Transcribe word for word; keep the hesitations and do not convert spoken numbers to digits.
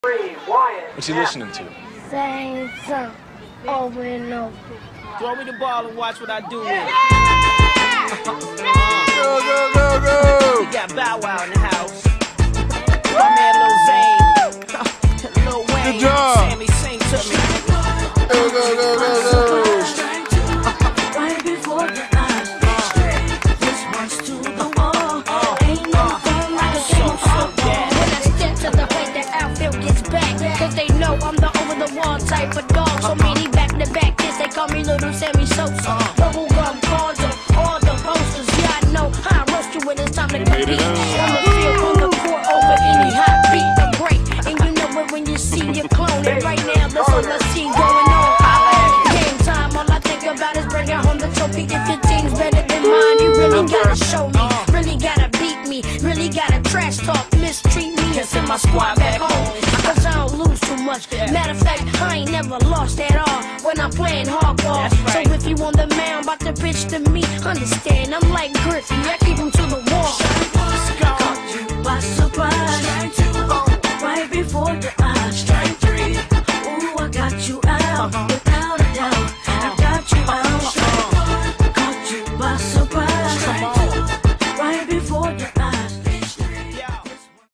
What's he listening to? Same song over and over. Throw me the ball and watch what I do with it. Go, go, go, go! We got Bow Wow in the house. My man Lil Zane. Lil Wayne. Good job. Sammy, sing to me. Go, go, go, go, go! Right before the eyes straight. This one's to the wall. Ain't no fun like a game of football. When I step to the plate, that outfield gets back. Cause they know I'm the over-the-wall type of dog. So many back-to-back kids, they call me Little Sammy Sosa. Bubblegum cordial, all the posters. Yeah, I know how I roast you when it's time to compete. On the field, on the court, over any hot beat. I'm great, and you know it when you see your clone. And right now, that's all I see going on. Game time, all I think about is bringing home the trophy. If your team's better than mine, you really gotta show me. Really gotta beat me, really gotta trash talk, mistreat me, and send my squad back home. Cause I don't lose too much. Matter of fact, I ain't never lost at all when I'm playing hardball. So if you on the mound, about to pitch to me, understand, I'm like Griffey, I keep him